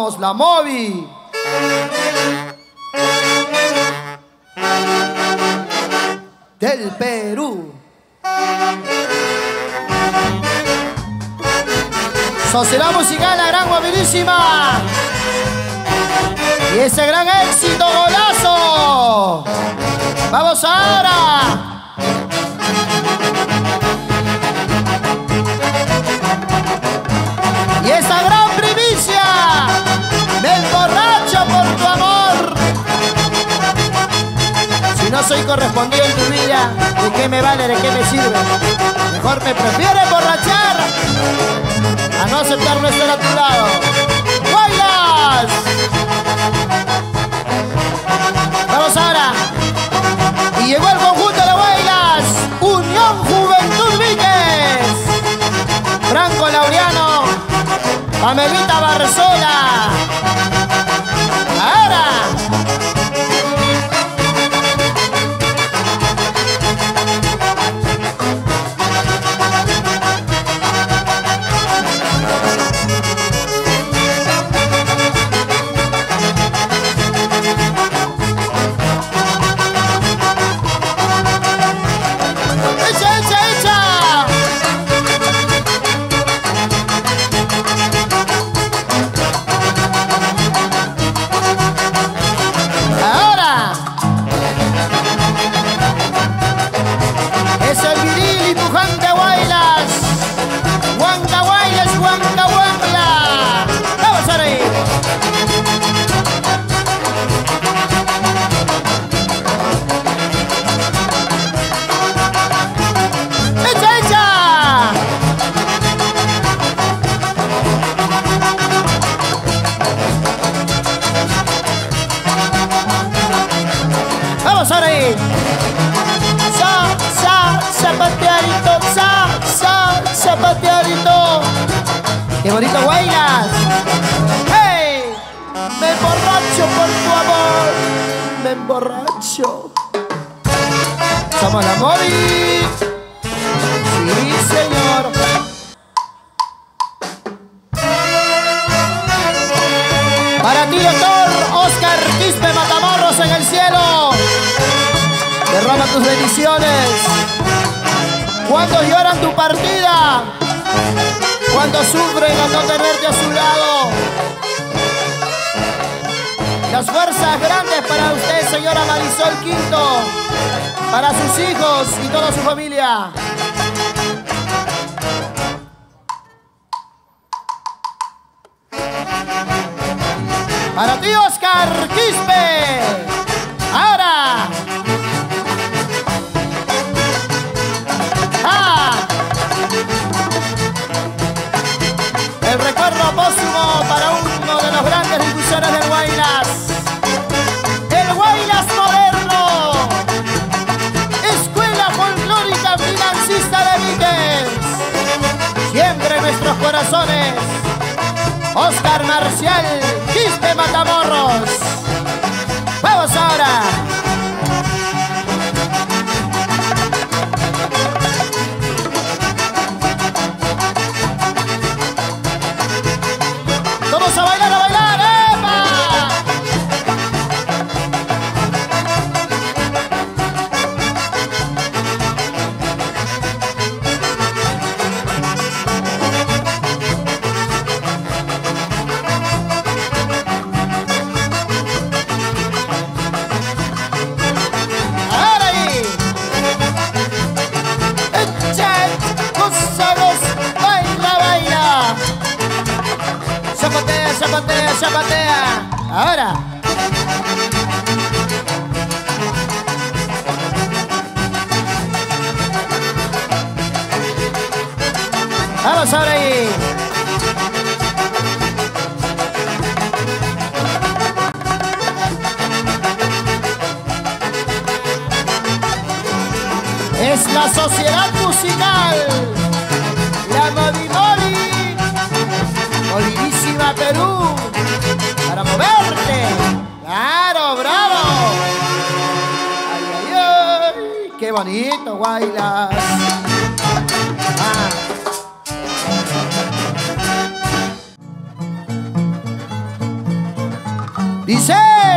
Somos la Movi. Del Perú. Sociedad Musical La Gran Guapirísima. Y ese gran éxito, Golazo. Vamos ahora. Y esa gran primicia. Me emborracho por tu amor. Si no soy correspondido en tu vida, ¿de qué me vale, de qué me sirve? Mejor me prefiero emborrachar a no aceptar no estar a tu lado. ¡Bailas! Vamos ahora. Y llegó el conjunto de Bailas. Unión Juventud Víquez. Franco Laureano. Amelita Barzola. Ahora. Zapateadito. Qué bonito bailas. ¡Hey! Me emborracho por tu amor. Me emborracho. Somos la Movi. Sí, señor. Para ti, doctor Oscar Quispe Matamoros en el cielo. Derrama tus bendiciones. Cuando lloran tu partida, cuando sufren al no tenerte a su lado. Las fuerzas grandes para usted, señora Marisol Quinto, para sus hijos y toda su familia. Para ti, Oscar Quispe. Ahora. El recuerdo póstumo para uno de los grandes difusores del Guaylas. El Guaylas moderno. Escuela folclórica financista de Víquez. Siempre en nuestros corazones. Oscar Marcial Quispe Matamoros. Vamos ahora. Vamos a bailar, ¡epa! Ahora ahí. Echa, gozados, baila, baila. Zapatea, zapatea, zapatea. Ahora. Vamos ahora ahí. Es la Sociedad Musical La Movi, Movidísima Perú, para moverte. Claro, bravo. Ay, ay, ay. Qué bonito, Guaylas. Dice,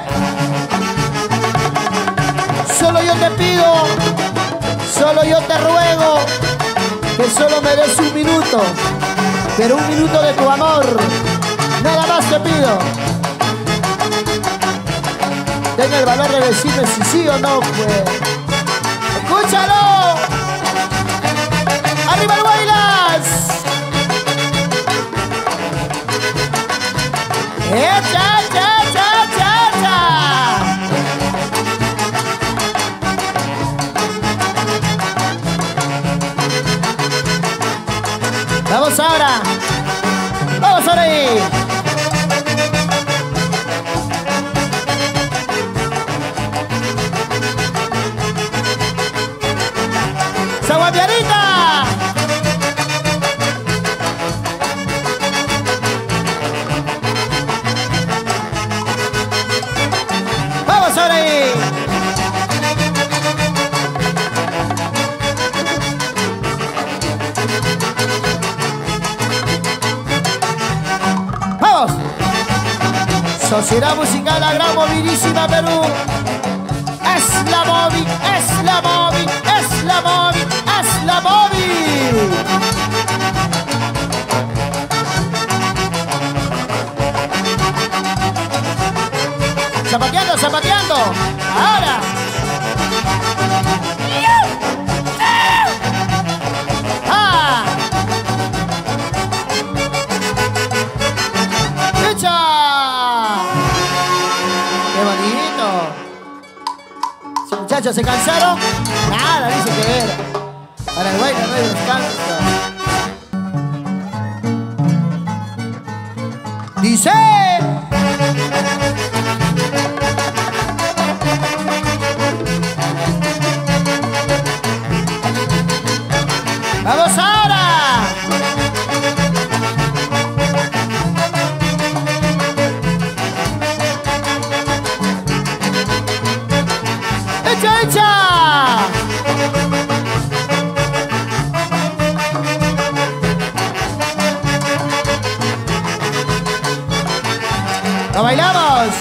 solo yo te pido, solo yo te ruego que solo me des un minuto, pero un minuto de tu amor, nada más te pido. Tenga el valor de decirme si sí o no, pues. ¡Escúchalo! ¡Arriba el Huaylas! ¡Cha, cha, cha, cha, cha! Vamos ahora. Vamos ahora ahí. ¡Saguapianita! ¡Vamos ahora ahí! ¡Vamos! Sociedad Musical La Gran Movidísima Perú. Es la móvil, es la móvil, es la móvil, es la móvil. Zapateando, zapateando. Ahora. ¡Ah! ¡Echa! ¡Qué bonito! ¿Los muchachos se cansaron? Nada, dice que era. Para el baile no hay descanso. Dice. ¡Vamos ahora! ¡Echa, echa! ¡Lo bailamos!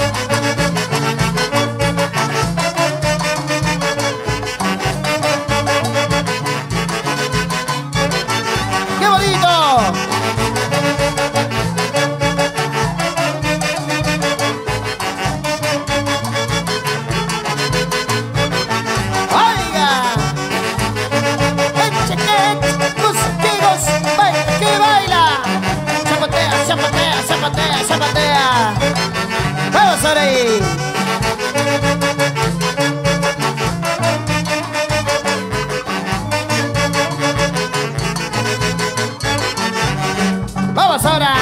¡Qué bonito! ¡Oiga! ¡Baila, que baila! ¡Zapatea, zapatea, zapatea, zapatea! ¡Vamos ahora ahí! ¡Vamos ahora!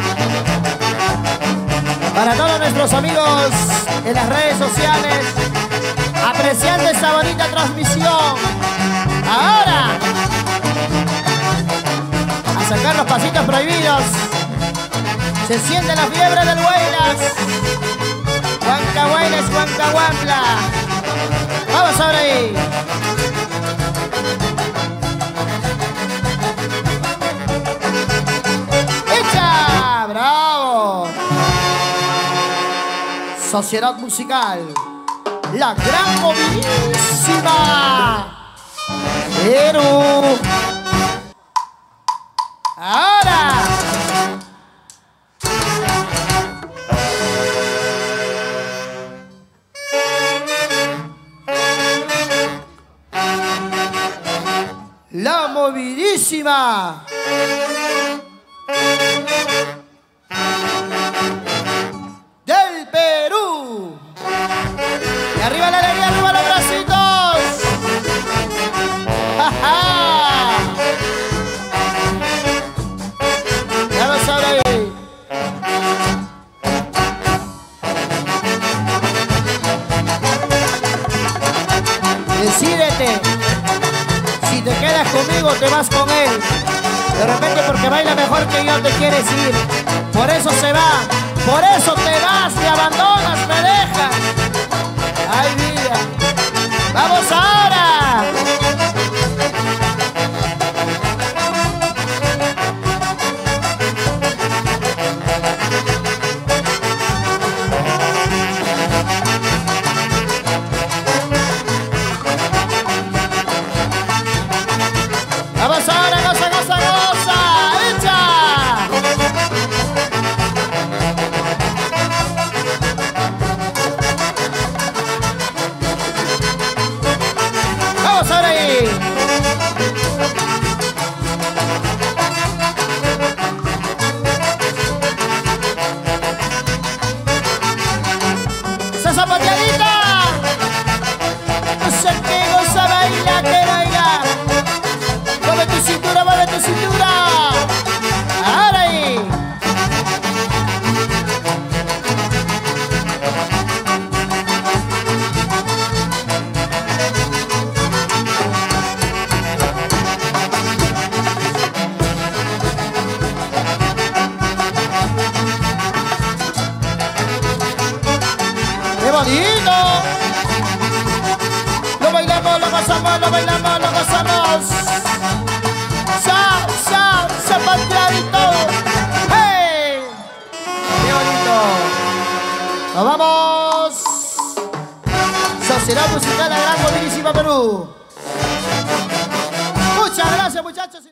Para todos nuestros amigos en las redes sociales, apreciando esta bonita transmisión. Ahora, a sacar los pasitos prohibidos. Se siente la fiebre del Huaylas. Huancahuaylas, Huancahuampla. Vamos ahora ahí. ¡Echa! ¡Bravo! Sociedad Musical La Gran Movidísima Perú. Ahora. La Movidísima del Perú. Y arriba la alegría, arriba los bracitos. ¡Ja, ja! Ya lo sabéis. Decídete. Si te quedas conmigo, te vas con él. De repente porque baila mejor que yo te quieres ir. Por eso se va. Por eso te vas, te abandonas, me dejas. ¡Ay, vida! ¡Vamos ahora! esa zapateadita. No sé qué cosa baila, que baila. Mueve tu cintura, mueve tu cintura. Ahora ahí. ¡Qué bonito! Lo bailamos, lo gozamos, lo bailamos, lo gozamos. Zapateadito. ¡Hey! ¡Qué bonito! ¡Nos vamos! Sociedad Musical La Gran Buenísima Perú. Muchas gracias, muchachos.